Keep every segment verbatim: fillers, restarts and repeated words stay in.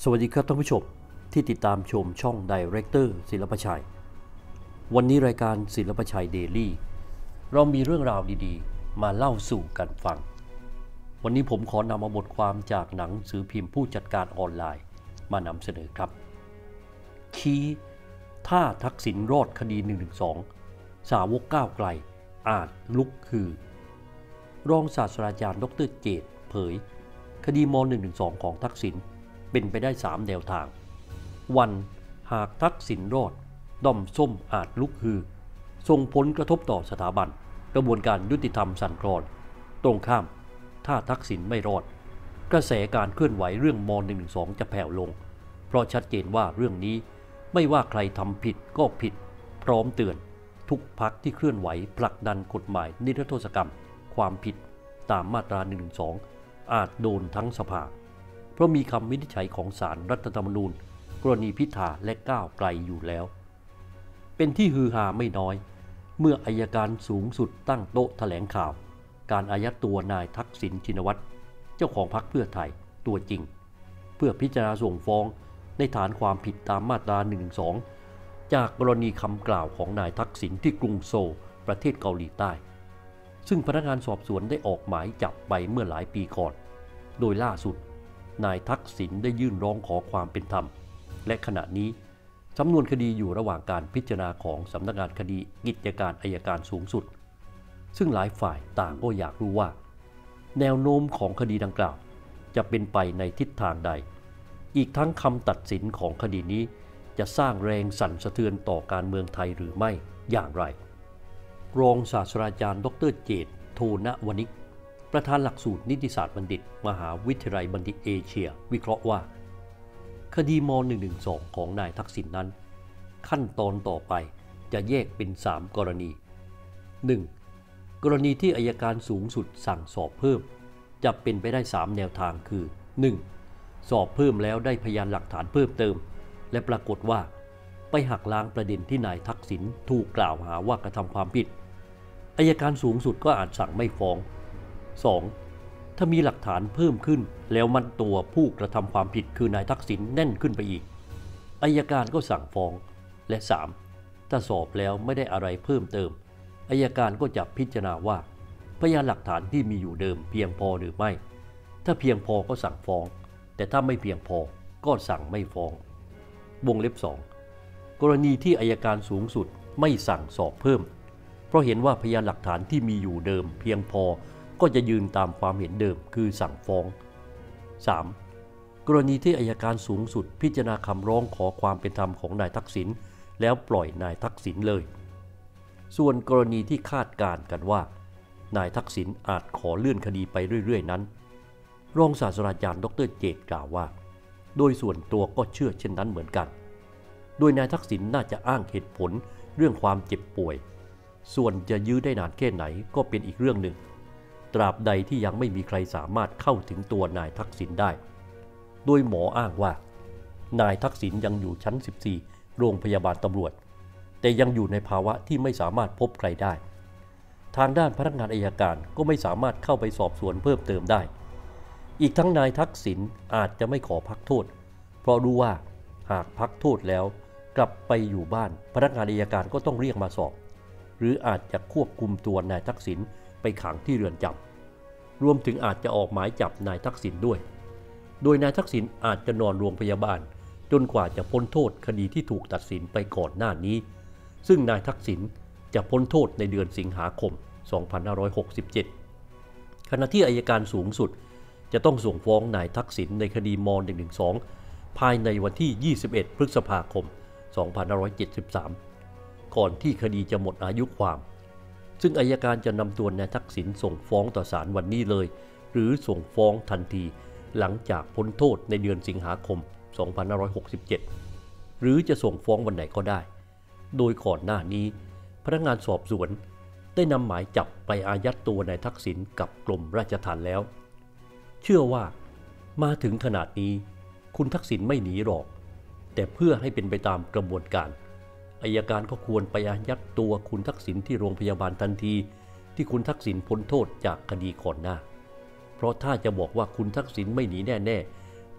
สวัสดีครับท่านผู้ชมที่ติดตามชมช่อง Director ศิลปชัยวันนี้รายการศิลปชัยเดลี่เรามีเรื่องราวดีๆมาเล่าสู่กันฟังวันนี้ผมขอนำเอาบทความจากหนังสือพิมพ์ผู้จัดการออนไลน์มานำเสนอครับชี้ถ้าทักษิณรอดคดีหนึ่งหนึ่งสองสาวกก้าวไกลอาจลุกฮือรองศาสตราจารย์ดรเจตเผยคดีม หนึ่งหนึ่งสองของทักษิณเป็นไปได้สามแนวทางวันหากทักษิณรอดด้อมส้มอาจลุกฮือส่งผลกระทบต่อสถาบันกระบวนการยุติธรรมสั่นคลอนตรงข้ามถ้าทักษิณไม่รอดกระแสการเคลื่อนไหวเรื่องม หนึ่งหนึ่งสองจะแผ่วลงเพราะชัดเจนว่าเรื่องนี้ไม่ว่าใครทำผิดก็ผิดพร้อมเตือนทุกพรรคที่เคลื่อนไหวผลักดันกฎหมายนิรโทษกรรมความผิดตามมาตราหนึ่งหนึ่งสองอาจโดนทั้งสภาเพราะมีคำวินิจฉัยของศาลรัฐธรรมนูญกรณีพิธาและก้าวไกลอยู่แล้วเป็นที่ฮือฮาไม่น้อยเมื่ออัยการสูงสุดตั้งโต๊ะแถลงข่าวการอายัดตัวนายทักษิณชินวัตรเจ้าของพรรคเพื่อไทยตัวจริงเพื่อพิจารณาส่งฟ้องในฐานความผิดตามมาตราหนึ่งหนึ่งสองจากกรณีคำกล่าวของนายทักษิณที่กรุงโซลประเทศเกาหลีใต้ซึ่งพนักงานสอบสวนได้ออกหมายจับไปเมื่อหลายปีก่อนโดยล่าสุดนายทักษิณได้ยื่นร้องขอความเป็นธรรมและขณะนี้สำนวนคดีอยู่ระหว่างการพิจารณาของสำนักงานคดีกิจการอัยการสูงสุดซึ่งหลายฝ่ายต่างก็อยากรู้ว่าแนวโน้มของคดีดังกล่าวจะเป็นไปในทิศทางใดอีกทั้งคำตัดสินของคดีนี้จะสร้างแรงสั่นสะเทือนต่อการเมืองไทยหรือไม่อย่างไรรองศาสตราจารย์ดรเจตโทณวณิกประธานหลักสูตรนิติศาสตร์บัณฑิตมหาวิทยาลัยบัณฑิตเอเชียวิเคราะห์ว่าคดีม หนึ่งหนึ่งสอง ของนายทักษิณ น, นั้นขั้นตอนต่อไปจะแยกเป็นสามกรณี หนึ่ง. กรณีที่อัยการสูงสุดสั่งสอบเพิ่มจะเป็นไปได้สามแนวทางคือ หนึ่ง. สอบเพิ่มแล้วได้พยานหลักฐานเพิ่มเติมและปรากฏว่าไปหักล้างประเด็นที่นายทักษิณถูกกล่าวหาว่ากระทำความผิดอัยการสูงสุดก็อาจสั่งไม่ฟ้องสอง. ถ้ามีหลักฐานเพิ่มขึ้นแล้วมันตัวผู้กระทำความผิดคือนายทักษิณแน่นขึ้นไปอีกอัยการก็สั่งฟ้องและสามถ้าสอบแล้วไม่ได้อะไรเพิ่มเติมอัยการก็จะพิจารณาว่าพยานหลักฐานที่มีอยู่เดิมเพียงพอหรือไม่ถ้าเพียงพอก็สั่งฟ้องแต่ถ้าไม่เพียงพอก็สั่งไม่ฟ้องวงเล็บสองกรณีที่อัยการสูงสุดไม่สั่งสอบเพิ่มเพราะเห็นว่าพยานหลักฐานที่มีอยู่เดิมเพียงพอก็จะยืนตามความเห็นเดิมคือสั่งฟ้อง สาม. กรณีที่อัยการสูงสุดพิจารณาคำร้องขอความเป็นธรรมของนายทักษิณแล้วปล่อยนายทักษิณเลยส่วนกรณีที่คาดการณ์กันว่านายทักษิณอาจขอเลื่อนคดีไปเรื่อยๆนั้นรองศาสตราจารย์ดรเจตกล่าวว่าโดยส่วนตัวก็เชื่อเช่นนั้นเหมือนกันโดยนายทักษิณน่าจะอ้างเหตุผลเรื่องความเจ็บป่วยส่วนจะยื้อได้นานแค่ไหนก็เป็นอีกเรื่องหนึ่งตราบใดที่ยังไม่มีใครสามารถเข้าถึงตัวนายทักษิณได้โดยหมออ้างว่านายทักษิณยังอยู่ชั้นสิบสี่โรงพยาบาลตำรวจแต่ยังอยู่ในภาวะที่ไม่สามารถพบใครได้ทางด้านพนักงานอัยการก็ไม่สามารถเข้าไปสอบสวนเพิ่มเติมได้อีกทั้งนายทักษิณอาจจะไม่ขอพักโทษเพราะรู้ว่าหากพักโทษแล้วกลับไปอยู่บ้านพนักงานอัยการก็ต้องเรียกมาสอบหรืออาจจะควบคุมตัวนายทักษิณไปขังที่เรือนจำรวมถึงอาจจะออกหมายจับนายทักษิณด้วยโดยนายทักษิณอาจจะนอนโรงพยาบาลจนกว่าจะพ้นโทษคดีที่ถูกตัดสินไปก่อนหน้านี้ซึ่งนายทักษิณจะพ้นโทษในเดือนสิงหาคมสองพันห้าร้อยหกสิบเจ็ดขณะที่อัยการสูงสุดจะต้องส่งฟ้องนายทักษิณในคดีม หนึ่งหนึ่งสอง ภายในวันที่ยี่สิบเอ็ดพฤษภาคมสองพันห้าร้อยเจ็ดสิบสามก่อนที่คดีจะหมดอายุความซึ่งอัยการจะนำตัวนายทักษิณส่งฟ้องต่อศาลวันนี้เลยหรือส่งฟ้องทันทีหลังจากพ้นโทษในเดือนสิงหาคมสองพันห้าร้อยหกสิบเจ็ดหรือจะส่งฟ้องวันไหนก็ได้โดยก่อนหน้านี้พนักงานสอบสวนได้นำหมายจับไปอายัดตัวนายทักษิณกับกรมราชทัณฑ์แล้วเชื่อว่ามาถึงขนาดนี้คุณทักษิณไม่หนีหรอกแต่เพื่อให้เป็นไปตามกระบวนการอัยการก็ควรไปอายัดตัวคุณทักษิณที่โรงพยาบาลทันทีที่คุณทักษิณพ้นโทษจากคดีก่อนหน้าเพราะถ้าจะบอกว่าคุณทักษิณไม่หนีแน่ๆ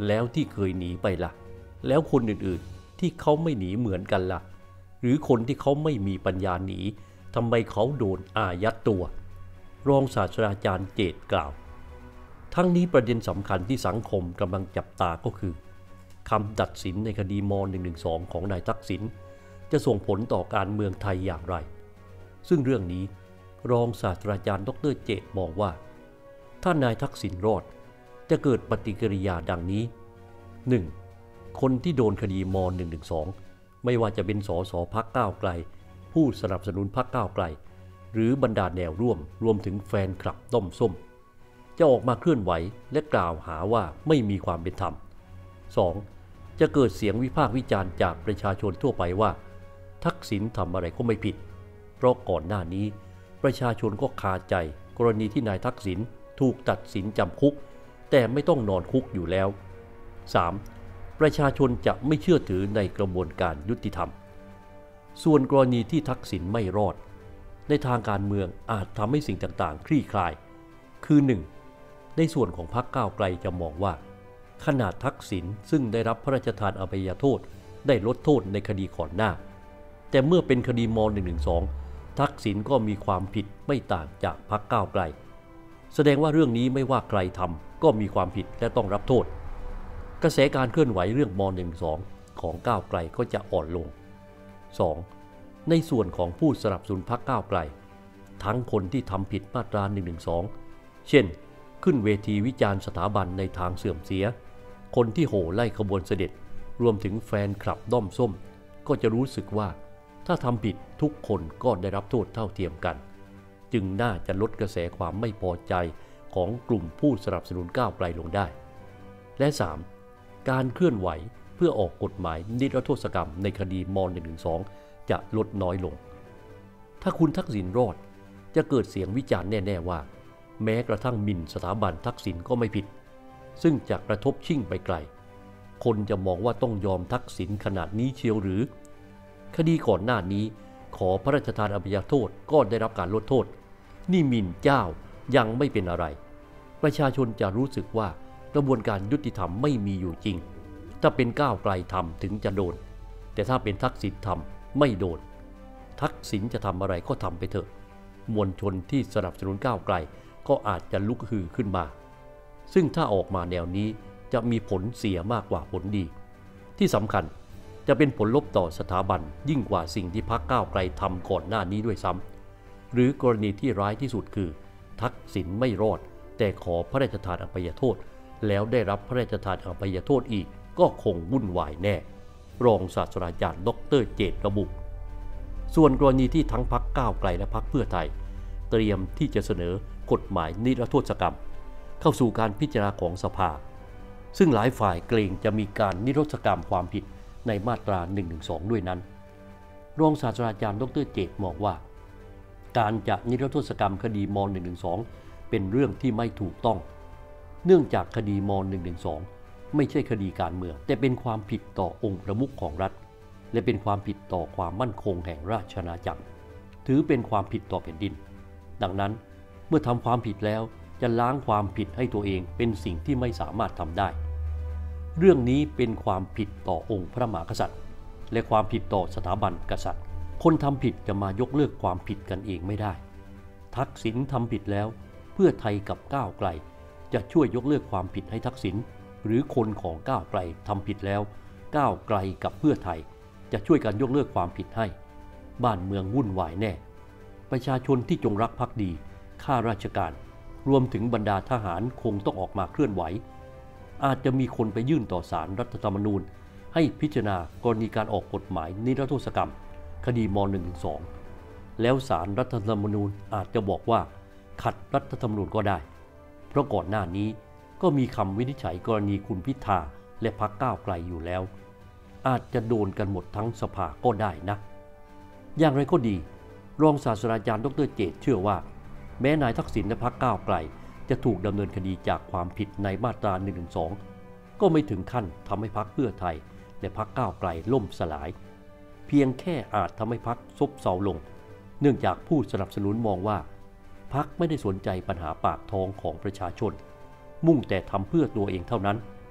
แล้วที่เคยหนีไปล่ะแล้วคนอื่นๆที่เขาไม่หนีเหมือนกันล่ะหรือคนที่เขาไม่มีปัญญาหนีทำไมเขาโดนอายัดตัวรองศาสตราจารย์เจตกล่าวทั้งนี้ประเด็นสำคัญที่สังคมกำลังจับตาก็คือคำตัดสินในคดีม หนึ่งหนึ่งสอง ของนายทักษิณจะส่งผลต่อการเมืองไทยอย่างไรซึ่งเรื่องนี้รองศาสตราจารย์ดรเจตมองว่าถ้านายทักษิณรอดจะเกิดปฏิกิริยาดังนี้ หนึ่ง. คนที่โดนคดีม หนึ่งหนึ่งสอง ไม่ว่าจะเป็นสสพรรคก้าวไกลผู้สนับสนุนพรรคก้าวไกลหรือบรรดาแนวร่วมรวมถึงแฟนคลับต้มส้มจะออกมาเคลื่อนไหวและกล่าวหาว่าไม่มีความเป็นธรรม สอง. จะเกิดเสียงวิพากษ์วิจารณ์จากประชาชนทั่วไปว่าทักษิณทำอะไรก็ไม่ผิดเพราะก่อนหน้านี้ประชาชนก็คาใจกรณีที่นายทักษิณถูกตัดสินจำคุกแต่ไม่ต้องนอนคุกอยู่แล้ว สาม. ประชาชนจะไม่เชื่อถือในกระบวนการยุติธรรมส่วนกรณีที่ทักษิณไม่รอดในทางการเมืองอาจทำให้สิ่งต่างๆคลี่คลายคือ หนึ่ง. ในส่วนของพรรคก้าวไกลจะมองว่าขนาดทักษิณซึ่งได้รับพระราชทานอภัยโทษได้ลดโทษในคดีก่อนหน้าแต่เมื่อเป็นคดีม หนึ่งหนึ่งสอง ทักษิณก็มีความผิดไม่ต่างจากพรรคก้าวไกลแสดงว่าเรื่องนี้ไม่ว่าใครทำก็มีความผิดและต้องรับโทษกระแสการเคลื่อนไหวเรื่องม หนึ่งหนึ่งสอง ของก้าวไกลก็จะอ่อนลง สอง. ในส่วนของผู้สนับสนุนพรรคก้าวไกลทั้งคนที่ทำผิดมาตรา หนึ่งหนึ่งสอง เช่นขึ้นเวทีวิจารณ์สถาบันในทางเสื่อมเสียคนที่โห่ไล่ขบวนเสด็จรวมถึงแฟนคลับด้อมส้มก็จะรู้สึกว่าถ้าทำผิดทุกคนก็ได้รับโทษเท่าเทียมกันจึงน่าจะลดกระแสความไม่พอใจของกลุ่มผู้สนับสนุนก้าวไกลลงได้และ สาม. การเคลื่อนไหวเพื่อออกกฎหมายนิรโทษกรรมในคดีม หนึ่งหนึ่งสอง จะลดน้อยลงถ้าคุณทักษิณรอดจะเกิดเสียงวิจารณ์แน่ๆว่าแม้กระทั่งหมิ่นสถาบันทักษิณก็ไม่ผิดซึ่งจะกระทบชิ่งไปไกลคนจะมองว่าต้องยอมทักษิณขนาดนี้เชียวหรือคดีก่อนหน้านี้ขอพระราชทานอภัยโทษก็ได้รับการลดโทษนี่หมิ่นเจ้ายังไม่เป็นอะไรประชาชนจะรู้สึกว่ากระบวนการยุติธรรมไม่มีอยู่จริงถ้าเป็นก้าวไกลทำถึงจะโดนแต่ถ้าเป็นทักษิณทำไม่โดนทักษิณจะทำอะไรก็ทำไปเถอะมวลชนที่สนับสนุนก้าวไกลก็อาจจะลุกฮือขึ้นมาซึ่งถ้าออกมาแนวนี้จะมีผลเสียมากกว่าผลดีที่สำคัญจะเป็นผลลบต่อสถาบันยิ่งกว่าสิ่งที่พรรคก้าวไกลทำก่อนหน้านี้ด้วยซ้ำหรือกรณีที่ร้ายที่สุดคือทักษิณไม่รอดแต่ขอพระราชทานอภัยโทษแล้วได้รับพระราชทานอภัยโทษอีกก็คงวุ่นวายแน่รองศาสตราจารย์ดรเจตระบุส่วนกรณีที่ทั้งพรรคก้าวไกลและพรรคเพื่อไทยเตรียมที่จะเสนอกฎหมายนิรโทษกรรมเข้าสู่การพิจารณาของสภาซึ่งหลายฝ่ายเกรงจะมีการนิรโทษกรรมความผิดในมาตรา หนึ่งหนึ่งสอง ด้วยนั้นรองศาสตราจารย์ดรเจตมองว่าการจะนิรโทษกรรมคดีม หนึ่งหนึ่งสอง เป็นเรื่องที่ไม่ถูกต้องเนื่องจากคดีม หนึ่งหนึ่งสอง ไม่ใช่คดีการเมืองแต่เป็นความผิดต่อองค์ประมุขของรัฐและเป็นความผิดต่อความมั่นคงแห่งราชอาณาจักรถือเป็นความผิดต่อแผ่นดินดังนั้นเมื่อทำความผิดแล้วจะล้างความผิดให้ตัวเองเป็นสิ่งที่ไม่สามารถทำได้เรื่องนี้เป็นความผิดต่อองค์พระมหากษัตริย์และความผิดต่อสถาบันกษัตริย์คนทำผิดจะมายกเลิกความผิดกันเองไม่ได้ทักษิณทำผิดแล้วเพื่อไทยกับก้าวไกลจะช่วยยกเลิกความผิดให้ทักษิณหรือคนของก้าวไกลทำผิดแล้วก้าวไกลกับเพื่อไทยจะช่วยกันยกเลิกความผิดให้บ้านเมืองวุ่นวายแน่ประชาชนที่จงรักภักดีข้าราชการรวมถึงบรรดาทหารคงต้องออกมาเคลื่อนไหวอาจจะมีคนไปยื่นต่อศาลรัฐธรรมนูญให้พิจารณากรณีการออกกฎหมายนิรโทษกรรมคดีม หนึ่งหนึ่งสอง แล้วศาลรัฐธรรมนูญอาจจะบอกว่าขัดรัฐธรรมนูญก็ได้เพราะก่อนหน้านี้ก็มีคำวินิจฉัยกรณีคุณพิธาและพรรคก้าวไกลอยู่แล้วอาจจะโดนกันหมดทั้งสภาก็ได้นะอย่างไรก็ดีรองศาสตราจารย์ดรเจตเชื่อว่าแม้นายทักษิณและพรรคก้าวไกลจะถูกดำเนินคดีจากความผิดในมาตรา หนึ่งหนึ่งสอง ก็ไม่ถึงขั้นทำให้พรรคเพื่อไทยและพรรคก้าวไกลล่มสลายเพียงแค่อาจทำให้พรรคซบเซาลงเนื่องจากผู้สนับสนุนมองว่าพรรคไม่ได้สนใจปัญหาปากท้องของประชาชนมุ่งแต่ทำเพื่อตัวเองเท่านั้น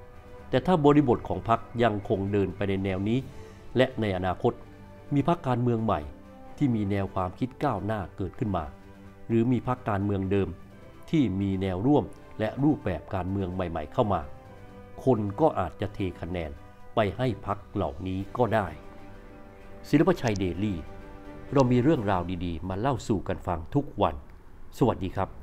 แต่ถ้าบริบทของพรรคยังคงเดินไปในแนวนี้และในอนาคตมีพรรคการเมืองใหม่ที่มีแนวความคิดก้าวหน้าเกิดขึ้นมาหรือมีพรรคการเมืองเดิมที่มีแนวร่วมและรูปแบบการเมืองใหม่ๆเข้ามาคนก็อาจจะเทคะแนนไปให้พรรคเหล่านี้ก็ได้ศิลปชัยเดลี่เรามีเรื่องราวดีๆมาเล่าสู่กันฟังทุกวันสวัสดีครับ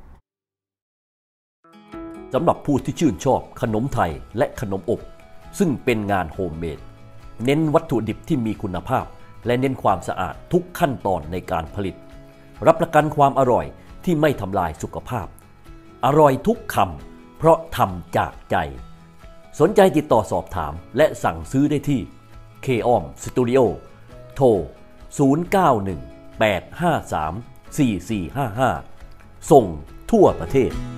สำหรับผู้ที่ชื่นชอบขนมไทยและขนมอบซึ่งเป็นงานโฮมเมดเน้นวัตถุดิบที่มีคุณภาพและเน้นความสะอาดทุกขั้นตอนในการผลิตรับประกันความอร่อยที่ไม่ทำลายสุขภาพอร่อยทุกคำเพราะทำจากใจสนใจติดต่อสอบถามและสั่งซื้อได้ที่ เค ออม Studio โทร ศูนย์ เก้า หนึ่ง แปด ห้า สาม สี่ สี่ ห้า ห้า ส่งทั่วประเทศ